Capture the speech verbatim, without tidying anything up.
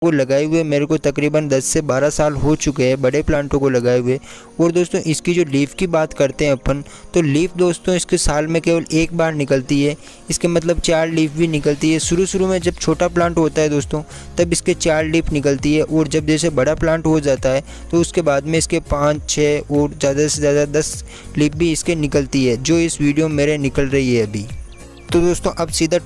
को लगाए हुए मेरे को तकरीबन दस से बारह साल हो चुके हैं बड़े प्लांटों को लगाए हुए। और दोस्तों इसकी जो लीफ की बात करते हैं अपन, तो लीफ दोस्तों इसके साल में केवल एक बार निकलती है। इसके मतलब चार लीफ भी निकलती है। शुरू शुरू में जब छोटा प्लांट होता है दोस्तों तब इसके चार लीफ निकलती है, और जब जैसे बड़ा प्लांट हो जाता है तो उसके बाद में इसके पाँच छः और ज़्यादा से ज़्यादा दस लीफ भी इसके निकलती है, जो इस वीडियो में मेरे निकल रही है अभी। तो दोस्तों अब सीधा